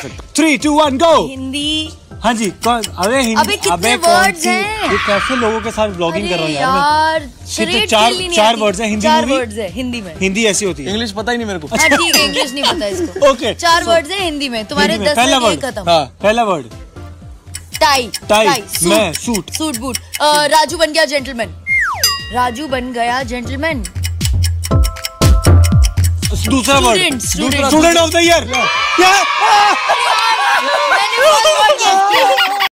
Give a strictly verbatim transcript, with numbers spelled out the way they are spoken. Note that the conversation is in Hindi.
Three two one go. Hindi. हाँ जी कौन? अबे हिंदी। अबे कितने वर्ड्स हैं? ये कैसे लोगों के साथ ब्लॉगिंग कर रहा हूँ यार, यार कितने चार चार वर्ड्स हैं हिंदी चार में? वर्ड्स है हिंदी में। हिंदी ऐसी होती है। इंग्लिश पता ही नहीं मेरे को। हाँ ठीक है, इंग्लिश नहीं पता इसको। ओके चार वर्ड्स है हिंदी में, तुम्हारे दस पहला में वर्ड खत्म। हाँ पहला वर्ड टाई। टाई, मैं सूट। Suit boot. राजू बन गया जेंटलमैन। राजू बन गया जेंटलमैन। दूसरा word student student of the year. मैंने बहुत